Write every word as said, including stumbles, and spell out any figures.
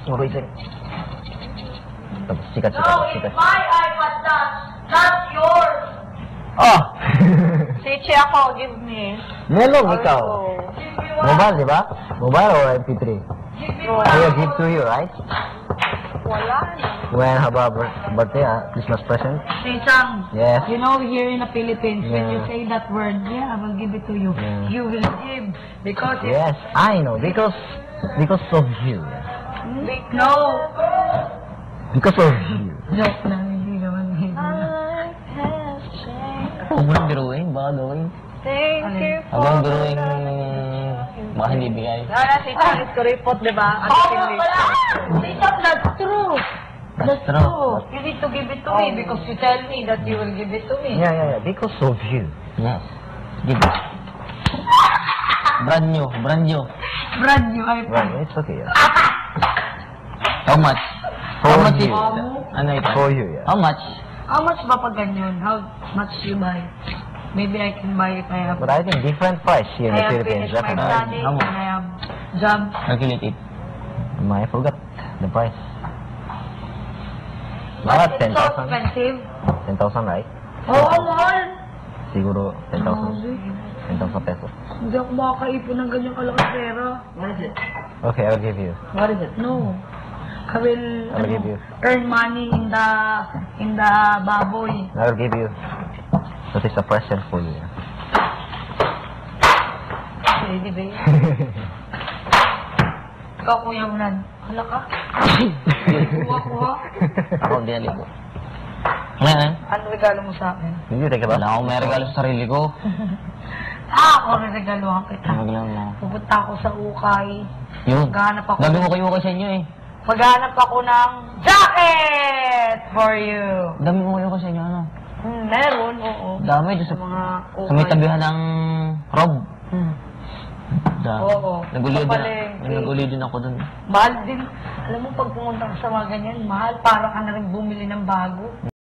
Makoy sa'yo. Tapos sikat, sikat, No, sikat. it's my iPad touch, not yours. Oh! Sichi ako, give me. Melong, ikaw. Give me one. Mobile, di ba? Mobile or M P three? Give me No. one. I will give to you, right? Wala na. When have a bir- birthday, ah? Christmas present? Sisang, Yes. you know, here in the Philippines, when you Yeah. say that word, yeah, I will give it to you. Yeah. You will give. Because if Yes, I know. Because, because of you. Wait, no. Because of you. Joke lang, hindi naman. Hindi naman. Huwag mo nang biruin, baka gawin. Thank Ano? you for Habang biruin, baka hindi bigay. Wala si Charles Kuripot, di ba? Ano Oh, si Luis? wala! Sisang, that's true. That's true. You need to give it to me because you tell me that you will give it to me. Yeah, yeah, yeah. Because of you. Yes. Give it. Brand new, brand new. Brand new iPad. Right, it's okay. Yeah. How much? For How much you. is- Ano ito? For you, yeah. How much? How much ba pag ganyan? How much you buy? Maybe I can buy it. I have, But I think different price here in I the have Philippines. finished my Definitely. study How much? and I have job. Calculate it. I forgot the price. But Mga it's ten so thousand. expensive. ten thousand, right? Oo, mahal. Siguro ten thousand. Grabe. ten thousand pesos. Hindi ako makakaipon ng ganyang kalaking pera. What is it? Okay, I'll give you. What is it? No. I will I'll ano, give you. earn money in the in the baboy. I'll give you. That is a present for you. Ready ba yun? Ikaw, Kuya Unan. Hala ka? Kuha, kuha. Ako, di aligo. Ngayon, Ano regalo mo sa akin? Did you take a bath? wala akong may regalo sa sarili ko. Ah, ako rin regaluhan kita. Ano regalo mo? Pupunta ako sa ukay. Yun. Maghanap ako. Gabi ko kayo kayo sa inyo eh. Maghanap ako ng jacket for you. Dami mo kayo sa inyo, ano? Hmm, meron, oo. Dami, doon Sa sa, mga sa may tabihan ng Rob. Hmm. Dami. Oo. Naguli din, Kapalengke. naguli din ako dun. Mahal din. Alam mo, pag pumunta ka sa mga ganyan, mahal. Para ka na rin bumili ng bago.